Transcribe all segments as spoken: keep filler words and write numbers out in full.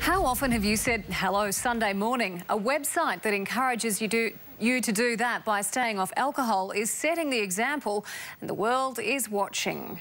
How often have you said hello Sunday morning? A website that encourages you, do, you to do that by staying off alcohol is setting the example, and the world is watching.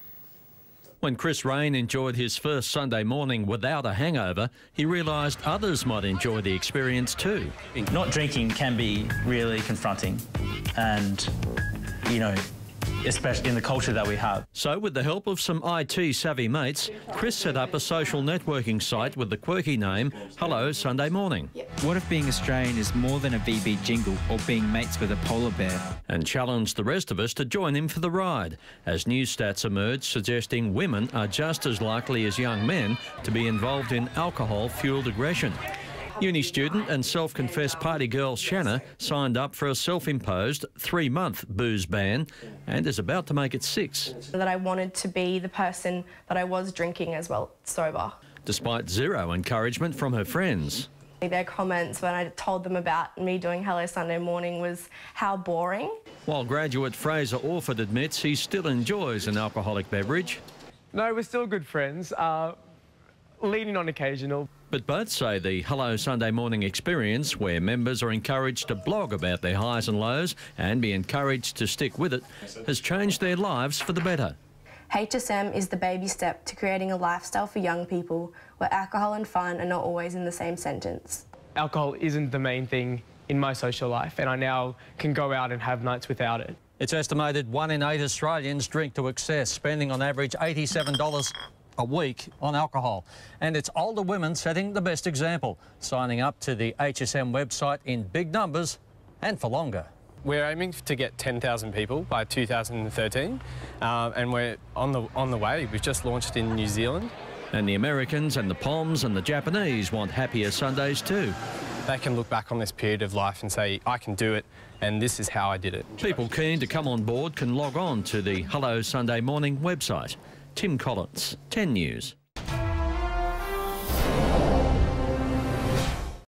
When Chris Rain enjoyed his first Sunday morning without a hangover, he realised others might enjoy the experience too. Not drinking can be really confronting and, you know, especially in the culture that we have. So with the help of some I T-savvy mates, Chris set up a social networking site with the quirky name Hello Sunday Morning. What if being Australian is more than a V B jingle or being mates with a polar bear? And challenged the rest of us to join him for the ride, as new stats emerged suggesting women are just as likely as young men to be involved in alcohol-fuelled aggression. Uni student and self-confessed party girl Shanna signed up for a self-imposed three-month booze ban and is about to make it six. That I wanted to be the person that I was drinking as well, sober. Despite zero encouragement from her friends. Their comments when I told them about me doing Hello Sunday Morning was how boring. While graduate Fraser Orford admits he still enjoys an alcoholic beverage. No, we're still good friends, uh, leaning on occasional. But both say the Hello Sunday Morning experience, where members are encouraged to blog about their highs and lows and be encouraged to stick with it, has changed their lives for the better. H S M is the baby step to creating a lifestyle for young people where alcohol and fun are not always in the same sentence. Alcohol isn't the main thing in my social life, and I now can go out and have nights without it. It's estimated one in eight Australians drink to excess, spending on average eighty-seven dollars a week on alcohol. And it's older women setting the best example, signing up to the H S M website in big numbers and for longer. We're aiming to get ten thousand people by two thousand thirteen, uh, and we're on the, on the way. We've just launched in New Zealand. And the Americans and the Poms and the Japanese want happier Sundays too. They can look back on this period of life and say, I can do it, and this is how I did it. People keen to come on board can log on to the Hello Sunday Morning website. Tim Collins, ten News.